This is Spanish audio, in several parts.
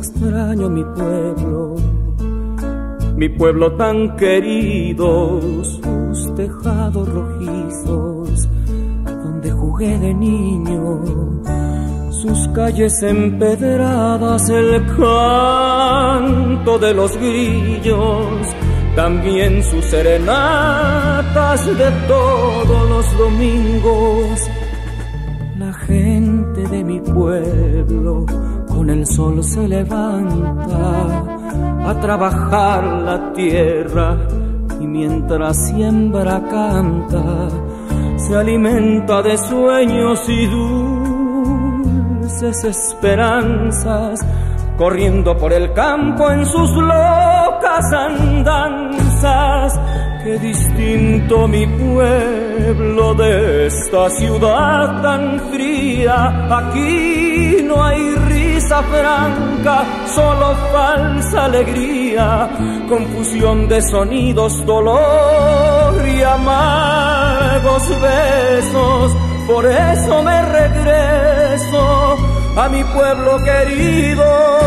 extraño mi pueblo tan querido, sus tejados rojizos, donde jugué de niño, sus calles empedradas, el canto de los grillos, también sus serenatas de todos los domingos. La gente de mi pueblo con el sol se levanta a trabajar la tierra y mientras siembra canta, se alimenta de sueños y dulces esperanzas, corriendo por el campo en sus locas andanzas. Qué distinto mi pueblo de esta ciudad tan fría. Aquí no hay risa franca, solo falsa alegría, confusión de sonidos, dolor y amargos besos. Por eso me regreso a mi pueblo querido.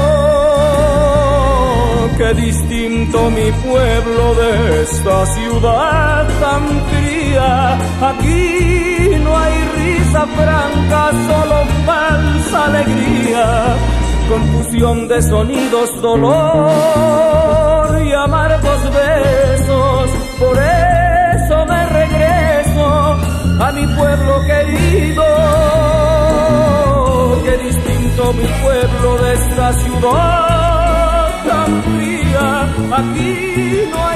Qué distinto mi pueblo de esta ciudad tan fría. Aquí no hay risa franca, solo falsa alegría, confusión de sonidos, dolor y amargos besos. Por eso me regreso a mi pueblo querido. Qué distinto mi pueblo de esta ciudad tan fría. Aquí no